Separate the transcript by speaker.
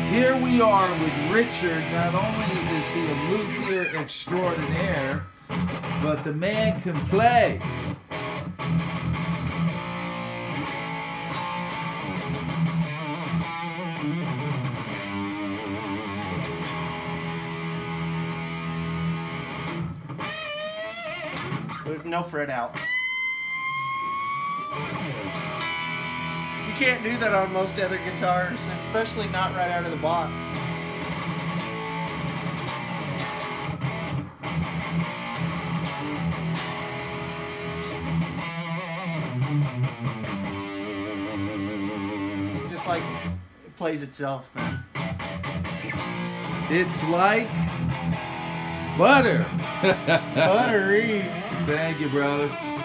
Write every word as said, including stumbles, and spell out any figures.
Speaker 1: Here we are with Richard. Not only is he a luthier extraordinaire, but the man can play.
Speaker 2: There's no fret out. You can't do that on most other guitars, especially not right out of the box. It's just like it plays itself, man.
Speaker 1: It's like butter.
Speaker 2: Buttery.
Speaker 1: Thank you, brother.